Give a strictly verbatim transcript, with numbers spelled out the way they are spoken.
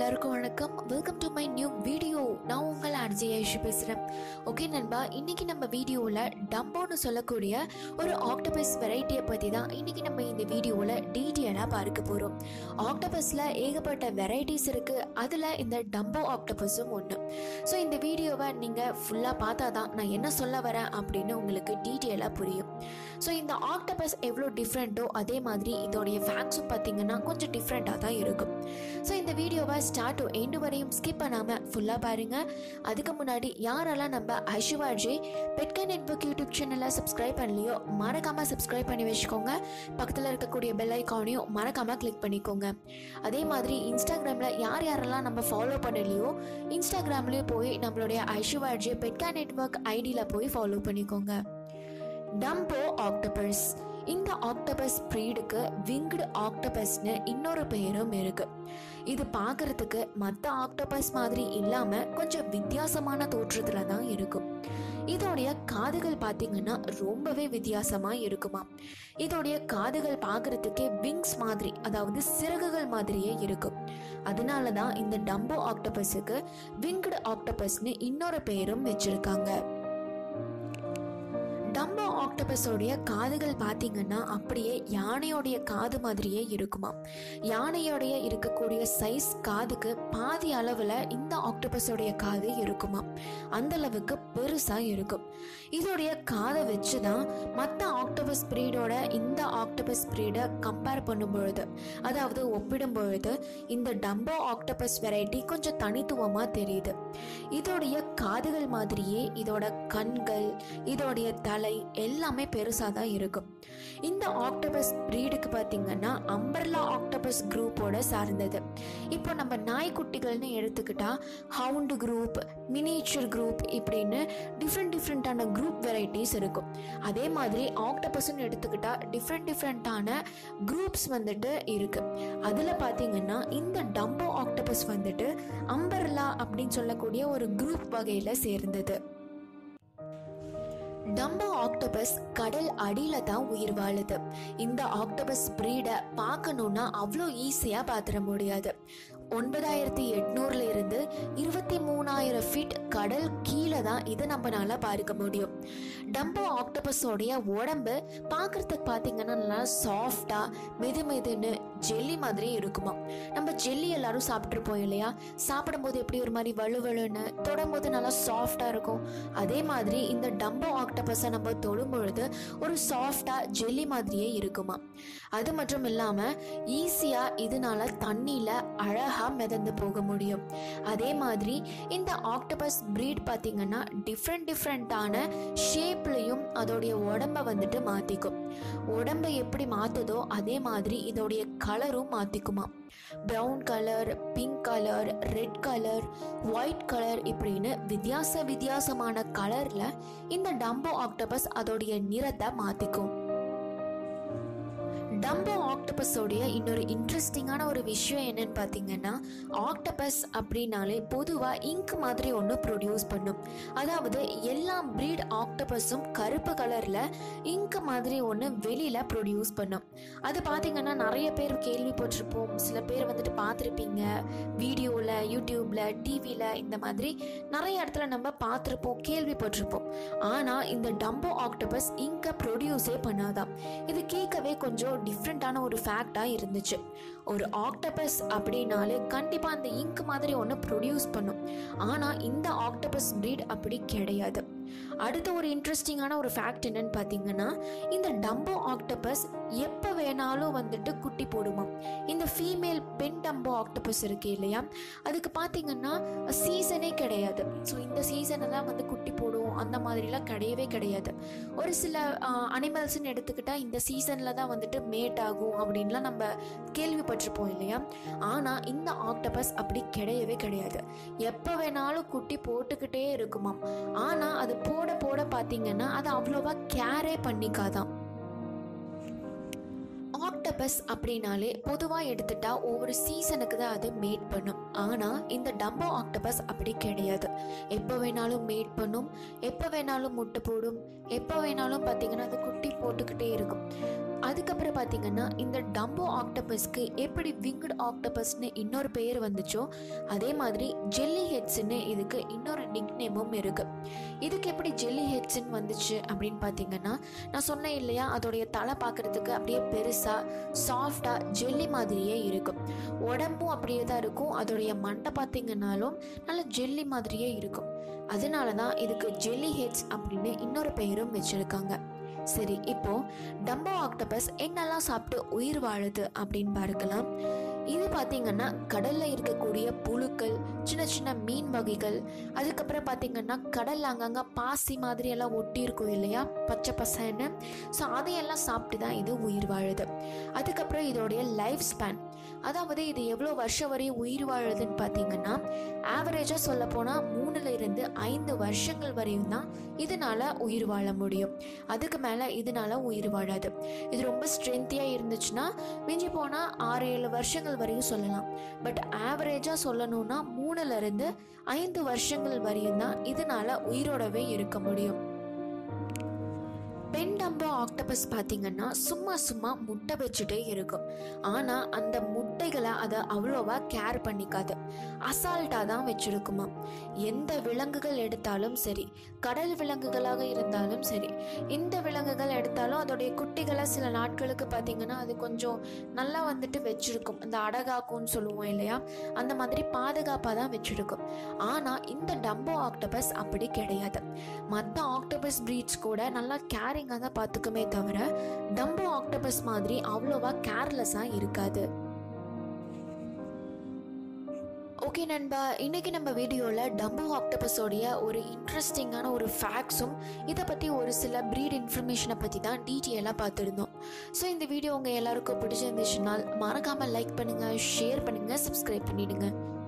எல்லாருக்கும் வணக்கம். Welcome to my new video. நான் உங்கள் ஆர்ஜே ஐஷு பேசுகிறேன். ஓகே நண்பா, இன்றைக்கி நம்ம வீடியோவில் டம்போன்னு சொல்லக்கூடிய ஒரு ஆக்டோபஸ் வெரைட்டியை பற்றி தான் இன்றைக்கி நம்ம இந்த வீடியோவில் டீட்டெயிலாக பார்க்க போகிறோம். ஆக்டோபஸில் ஏகப்பட்ட வெரைட்டிஸ் இருக்குது, அதில் இந்த டம்போ ஆக்டோபஸும் ஒன்று. ஸோ இந்த வீடியோவை நீங்கள் ஃபுல்லாக பார்த்தா தான் நான் என்ன சொல்ல வரேன் அப்படின்னு உங்களுக்கு டீட்டெயிலாக புரியும். ஸோ இந்த ஆக்டோபஸ் எவ்வளோ டிஃப்ரெண்ட்டோ அதே மாதிரி இதோடைய ஃபேக்ட்ஸும் பார்த்தீங்கன்னா கொஞ்சம் டிஃப்ரெண்ட்டாக தான் இருக்கும். ஸோ இந்த வீடியோவை ஸ்டார்ட் டு எண்டு வரையும் ஸ்கிப் பண்ணாமல் ஃபுல்லாக பாருங்கள். அதுக்கு முன்னாடி யாரெல்லாம் நம்ம ஐஷுவார்ஜே பெட்கா நெட்வொர்க் யூடியூப் சேனலை சப்ஸ்கிரைப் பண்ணலையோ மறக்காமல் சப்ஸ்கிரைப் பண்ணி வச்சுக்கோங்க. பக்கத்தில் இருக்கக்கூடிய பெல் ஐக்கானையும் மறக்காமல் கிளிக் பண்ணிக்கோங்க. அதே மாதிரி இன்ஸ்டாகிராமில் யார் யாரெல்லாம் நம்ம ஃபாலோ பண்ணலையோ இன்ஸ்டாகிராம்லேயும் போய் நம்மளுடைய ஐஷுவார்ஜே பெட்கா நெட்வொர்க் ஐடியில் போய் ஃபாலோ பண்ணிக்கோங்க. Dumbo octopus. இந்த ஆக்டோபஸ் ப்ரீடுக்கு விங்டு ஆக்டோபஸ்னு இன்னொரு பெயரும் இருக்கு. இது பார்க்கறதுக்கு மற்ற ஆக்டோபஸ் மாதிரி இல்லாம கொஞ்சம் வித்தியாசமான தோற்றத்துல தான் இருக்கும். இதோடைய காதுகள் பார்த்தீங்கன்னா ரொம்பவே வித்தியாசமா இருக்குமா. இதோடைய காதுகள் பார்க்கறதுக்கே விங்ஸ் மாதிரி, அதாவது சிறகுகள் மாதிரியே இருக்கும். அதனால தான் இந்த டம்போ ஆக்டோபஸுக்கு விங்டு ஆக்டோபஸ்னு இன்னொரு பெயரும் வச்சிருக்காங்க. டம்போ ஆக்டோபஸோடைய காதுகள் பார்த்தீங்கன்னா அப்படியே யானையோடைய காது மாதிரியே இருக்குமா. யானையோடைய இருக்கக்கூடிய சைஸ் காதுக்கு பாதி அளவில் இந்த ஆக்டோபஸோடைய காது இருக்குமா. அந்த அளவுக்கு பெருசாக இருக்கும். இதோடைய காதை வச்சு தான் மற்ற ஆக்டோபஸ் ப்ரீடோட இந்த ஆக்டோபஸ் ப்ரீடை கம்பேர் பண்ணும் பொழுது, அதாவது ஒப்பிடும் பொழுது இந்த டம்போ ஆக்டோபஸ் வெரைட்டி கொஞ்சம் தனித்துவமாக தெரியுது. இதோடைய காதுகள் மாதிரியே இதோட கண்கள், இதோடைய தலை எல்லாமே பெருசாக தான் இருக்கும். இந்த ஆக்டோபஸ் ப்ரீடுக்கு பார்த்தீங்கன்னா அம்பர்லா ஆக்டோபஸ் குரூப்போட சார்ந்தது. இப்போ நம்ம நாய்க்குட்டிகள்னு எடுத்துக்கிட்டா ஹவுண்டு குரூப், மினியேச்சர் குரூப் இப்படின்னு டிஃப்ரெண்ட் டிஃப்ரெண்ட்டான குரூப் வெரைட்டிஸ் இருக்கும். அதே மாதிரி ஆக்டோபஸ்ன்னு எடுத்துக்கிட்டா டிஃப்ரெண்ட் டிஃப்ரெண்ட்டான குரூப்ஸ் வந்துட்டு இருக்கு. அதில் பார்த்தீங்கன்னா இந்த டம்போ ஆக்டோபஸ் வந்துட்டு அம்பர்லா அப்படின்னு சொல்லக்கூடிய ஒரு குரூப் வகையில் சேர்ந்தது. டம்போ ஆக்டோபஸ் கடல் அடியில தான் உயிர் வாழுது. இந்த ஆக்டோபஸ் பிரீடை பார்க்கணும்னா அவ்வளோ ஈஸியாக பார்த்துட முடியாது. ஒன்பதாயிரத்தி எட்நூறுல இருந்து இருபத்தி மூணாயிரம் ஃபீட் கடல் கீழே தான் இதை நம்மளால பார்க்க முடியும். டம்போ ஆக்டோபஸோடைய உடம்பு பார்க்கறதுக்கு பார்த்தீங்கன்னா நல்லா சாஃப்டா மெது மெதுன்னு ஜெல்லி மாதிரி இருக்குமா. நம்ம ஜெல்லி எல்லாரும் சாப்பிட்ருப்போம் இல்லையா, சாப்பிடும்போது எப்படி ஒரு மாதிரி வலுவலுன்னு தொடும்போது நல்லா சாஃப்டா இருக்கும். அதே மாதிரி இந்த டம்போ ஆக்டோபஸை நம்ம தொடும் பொழுது ஒரு சாஃப்டா ஜெல்லி மாதிரியே இருக்குமா. அது மட்டும் இல்லாம ஈஸியா இதனால தண்ணியில அழகா மிதந்து போக முடியும். அதே மாதிரி இந்த ஆக்டோபஸ் பிரீட் பார்த்தீங்கன்னா டிஃப்ரெண்ட் டிஃப்ரெண்டான ஷேப்லையும் அதோடைய உடம்பை வந்துட்டு மாத்திக்கும். உடம்பை எப்படி மாத்துதோ அதே மாதிரி இதோடைய கலரும் மாத்திக்குமா. Brown colour, pink colour, red colour, white colour இப்படின்னு வித்தியாச வித்தியாசமான கலர்ல இந்த டம்போ ஆக்டோபஸ் அதோடைய நிறத்தை மாத்திக்கும். டம்போ ஆக்டோபஸோடைய இன்னொரு இன்ட்ரெஸ்டிங்கான ஒரு விஷயம் என்னன்னு பார்த்தீங்கன்னா, ஆக்டோபஸ் அப்படின்னாலே பொதுவாக இங்க் மாதிரி ஒன்று ப்ரொடியூஸ் பண்ணும். அதாவது எல்லா ப்ரீட் ஆக்டோபஸும் கருப்பு கலரில் இங்க் மாதிரி ஒன்று வெளியில் ப்ரொடியூஸ் பண்ணும். அது பார்த்தீங்கன்னா நிறைய பேர் கேள்விப்பட்டிருப்போம், சில பேர் வந்துட்டு பார்த்துருப்பீங்க வீடியோவில், யூடியூப்பில், டிவியில், இந்த மாதிரி நிறைய இடத்துல நம்ம பார்த்துருப்போம், கேள்விப்பட்டிருப்போம். ஆனால் இந்த டம்போ ஆக்டோபஸ் இங்கை ப்ரொடியூஸே பண்ணாதான். இது கேட்கவே கொஞ்சம் டிஃப்ரெண்டான ஒரு ஃபேக்டா இருந்துச்சு. ஒரு ஆக்டோபஸ் அப்படின்னாலே கண்டிப்பா அந்த இங்க் மாதிரி ஒன்று ப்ரொடியூஸ் பண்ணும். ஆனா இந்த ஆக்டோபஸ் பிரீட் அப்படி கிடையாது. அடுத்த ஒரு இன்ட்ரெஸ்டிங்கான ஒரு ஃபேக்ட் என்னன்னு பார்த்தீங்கன்னா, இந்த டம்போ ஆக்டோபஸ் எப்போ வேணாலும் வந்துட்டு குட்டி போடுமா. இந்த ஃபீமேல் பெண் டம்போ ஆக்டோபஸ் இருக்கு இல்லையா, அதுக்கு பார்த்தீங்கன்னா சீசனே கிடையாது. ஸோ இந்த சீசனெல்லாம் வந்து குட்டி போடும் அந்த மாதிரிலாம் கிடையவே கிடையாது. ஒரு சில அனிமல்ஸ்ன்னு எடுத்துக்கிட்டா இந்த சீசனில் தான் வந்துட்டு மேட் ஆகும் அப்படின்லாம் நம்ம கேள்விப்பட்டிருப்போம் இல்லையா. ஆனால் இந்த ஆக்டோபஸ் அப்படி கிடையவே கிடையாது. எப்போ வேணாலும் குட்டி போட்டுக்கிட்டே இருக்குமாம். ஆனால் அது போட போட பார்த்தீங்கன்னா அது அவ்வளோவா கேரே பண்ணிக்காதான். ஆக்டோபஸ் அப்படின்னாலே பொதுவாக எடுத்துட்டா ஒவ்வொரு சீசனுக்கு தான் அது மேட் பண்ணும். ஆனால் இந்த டம்போ ஆக்டோபஸ் அப்படி கிடையாது. எப்போ வேணாலும் மேட் பண்ணும், எப்போ வேணாலும் முட்டை போடும், எப்போ வேணாலும் பார்த்தீங்கன்னா அது குட்டி போட்டுக்கிட்டே இருக்கும். அதுக்கப்புறம் பார்த்தீங்கன்னா இந்த டம்போ ஆக்டோபஸ்க்கு எப்படி விங்க்டு ஆக்டோபஸ்னு இன்னொரு பேர் வந்துச்சோ அதே மாதிரி ஜெல்லி ஹெட்ஸ்ன்னு இதுக்கு இன்னொரு நிக் நேமும் இருக்கு. இதுக்கு எப்படி ஜெல்லி ஹெட்ஸ்ன்னு வந்துச்சு அப்படின்னு பார்த்தீங்கன்னா, நான் சொன்னேன் இல்லையா, அதோடைய தலை பார்க்கறதுக்கு அப்படியே பெருசாக சாஃப்டாக ஜெல்லி மாதிரியே இருக்கும். உடம்பும் அப்படியே தான் இருக்கும். அதோடைய மண்டை பார்த்தீங்கன்னாலும் நல்ல ஜெல்லி மாதிரியே இருக்கும். அதனால தான் இதுக்கு ஜெல்லி ஹெட்ஸ் அப்படின்னு இன்னொரு பெயரும் வச்சிருக்காங்க. சரி, இப்போ டம்போ ஆக்டோபஸ் என்னெல்லாம் சாப்பிட்டு உயிர் வாழுது அப்படின்னு பார்க்கலாம். இது பார்த்தீங்கன்னா கடல்ல இருக்கக்கூடிய புழுக்கள், சின்ன சின்ன மீன் வகைகள், அதுக்கப்புறம் பார்த்தீங்கன்னா கடல்ல அங்கங்க பாசி மாதிரி எல்லாம் ஒட்டி இருக்கும் இல்லையா, பச்சை பசன்னு. ஸோ அதையெல்லாம் சாப்பிட்டு தான் இது உயிர் வாழுது. அதுக்கப்புறம் இதோடைய லைஃப் ஸ்பேன், அதாவது இது எவ்வளோ வருஷம் வரையும் உயிர் வாழுதுன்னு பார்த்தீங்கன்னா, ஆவரேஜாக சொல்ல போனால் மூணுல இருந்து ஐந்து வருஷங்கள் வரையும் தான் இதனால உயிர் வாழ முடியும். அதுக்கு மேலே இதனால உயிர் வாழாது. இது ரொம்ப ஸ்ட்ரென்த்தியாக இருந்துச்சுன்னா மிஞ்சி போனால் ஆறு ஏழு வருஷங்கள் வரையும் சொல்லலாம். பட் ஆவரேஜாக சொல்லணும்னா மூணுல இருந்து ஐந்து வருஷங்கள் வரையும் தான் இதனால உயிரோடவே இருக்க முடியும். பெண் டம்போ ஆக்டோபஸ் பார்த்தீங்கன்னா சும்மா சும்மா முட்டை வச்சுட்டே இருக்கும். ஆனால் அந்த முட்டைகளை அதை அவ்வளோவா கேர் பண்ணிக்காது, அசால்ட்டாக தான் வச்சுருக்குமா. எந்த விலங்குகள் எடுத்தாலும் சரி, கடல் விலங்குகளாக இருந்தாலும் சரி, இந்த விலங்குகள் எடுத்தாலும் அதோடைய குட்டிகளை சில நாட்களுக்கு பார்த்தீங்கன்னா அது கொஞ்சம் நல்லா வந்துட்டு வச்சுருக்கும். அந்த அடகாக்கும்னு சொல்லுவோம் இல்லையா, அந்த மாதிரி பாதுகாப்பாக தான் வச்சுருக்கும். ஆனால் இந்த டம்போ ஆக்டோபஸ் அப்படி கிடையாது. மற்ற ஆக்டோபஸ் ப்ரீட்ஸ் கூட நல்லா கேரிங் தான் பார்த்துக்குமே தவிர டம்போ ஆக்டோபஸ் மாதிரி அவ்வளோவா கேர்லெஸ்ஸா இருக்காது. ஓகே நண்பா, இன்னைக்கு நம்ம வீடியோவில் டம்போ ஆக்டோபஸோடைய ஒரு இன்ட்ரெஸ்டிங்கான ஒரு ஃபேக்ட்ஸும் இதை பற்றி ஒரு சில ப்ரீட் இன்ஃபர்மேஷனை பற்றி தான் டீட்டெயிலாக பார்த்துருந்தோம். ஸோ இந்த வீடியோ உங்கள் எல்லாருக்கும் பிடிச்சிருந்துச்சுனால் மறக்காமல் லைக் பண்ணுங்கள், ஷேர் பண்ணுங்கள், சப்ஸ்கிரைப் பண்ணிவிடுங்க.